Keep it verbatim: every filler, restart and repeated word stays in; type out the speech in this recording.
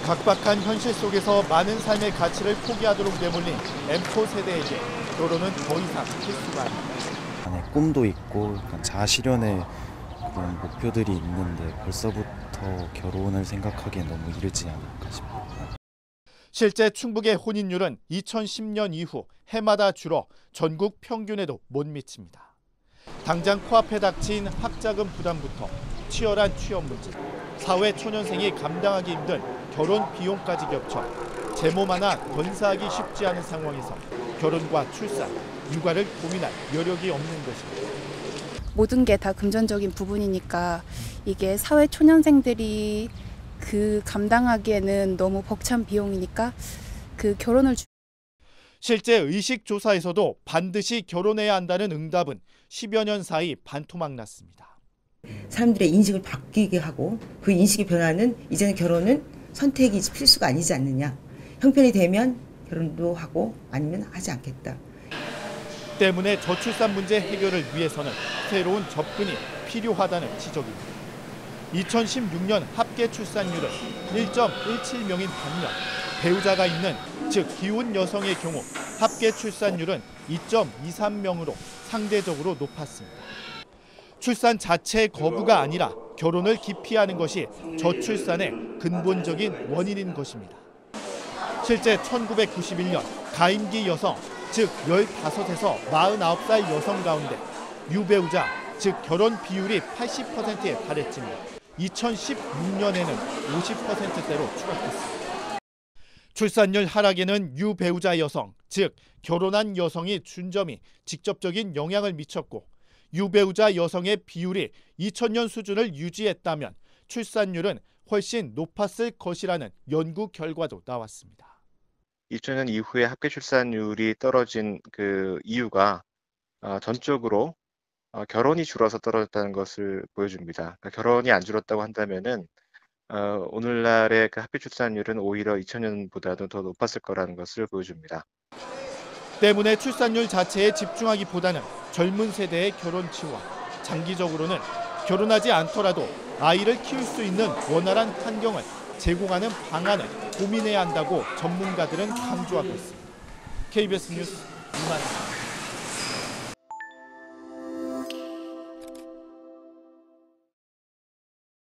각박한 현실 속에서 많은 삶의 가치를 포기하도록 내몰린 엠포 세대에게 결혼은 더 이상 필수가 아닙니다. 안에 꿈도 있고 자아실현의 그런 목표들이 있는데 벌써부터 결혼을 생각하기엔 너무 이르지 않을까 싶습니다. 실제 충북의 혼인율은 이천십 년 이후 해마다 줄어 전국 평균에도 못 미칩니다. 당장 코앞에 닥친 학자금 부담부터 치열한 취업 문제, 사회 초년생이 감당하기 힘든 결혼 비용까지 겹쳐 제 몸 하나 건사하기 쉽지 않은 상황에서 결혼과 출산, 육아를 고민할 여력이 없는 것입니다. 모든 게 다 금전적인 부분이니까 이게 사회 초년생들이 그 감당하기에는 너무 벅찬 비용이니까 그 결혼을 주... 실제 의식조사에서도 반드시 결혼해야 한다는 응답은 십여 년 사이 반토막 났습니다. 사람들의 인식을 바뀌게 하고 그 인식의 변화는 이제는 결혼은 선택이 필수가 아니지 않느냐. 형편이 되면 결혼도 하고 아니면 하지 않겠다. 때문에 저출산 문제 해결을 위해서는 새로운 접근이 필요하다는 지적입니다. 이천십육 년 합계 출산율은 일 점 일칠 명인 반면 배우자가 있는 즉 기혼 여성의 경우 합계 출산율은 이 점 이삼 명으로 상대적으로 높았습니다. 출산 자체의 거부가 아니라 결혼을 기피하는 것이 저출산의 근본적인 원인인 것입니다. 실제 천구백구십일 년 가임기 여성, 즉 열다섯에서 마흔아홉 살 여성 가운데 유배우자, 즉 결혼 비율이 팔십 퍼센트에 달했지만 이천십육 년에는 오십 퍼센트대로 추락했습니다. 출산율 하락에는 유배우자 여성, 즉 결혼한 여성이 준 점이 직접적인 영향을 미쳤고 유배우자 여성의 비율이 이천 년 수준을 유지했다면 출산율은 훨씬 높았을 것이라는 연구 결과도 나왔습니다. 이천 년 이후에 합계 출산율이 떨어진 그 이유가 전적으로 결혼이 줄어서 떨어졌다는 것을 보여줍니다. 그러니까 결혼이 안 줄었다고 한다면은 오늘날의 그 합계 출산율은 오히려 이천 년보다도 더 높았을 거라는 것을 보여줍니다. 때문에 출산율 자체에 집중하기보다는 젊은 세대의 결혼치와 장기적으로는 결혼하지 않더라도 아이를 키울 수 있는 원활한 환경을 제공하는 방안을 고민해야 한다고 전문가들은 강조하고 있습니다. 케이비에스 뉴스 이만입니다.